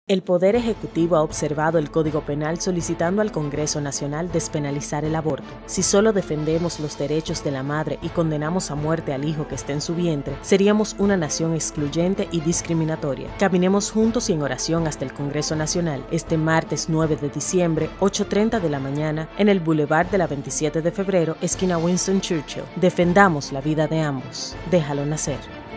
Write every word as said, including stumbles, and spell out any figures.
El Poder Ejecutivo ha observado el Código Penal solicitando al Congreso Nacional despenalizar el aborto. Si solo defendemos los derechos de la madre y condenamos a muerte al hijo que está en su vientre, seríamos una nación excluyente y discriminatoria. Caminemos juntos y en oración hasta el Congreso Nacional este martes nueve de diciembre, ocho y media de la mañana, en el Boulevard de la veintisiete de febrero, esquina Winston Churchill. Defendamos la vida de ambos. Déjalo nacer.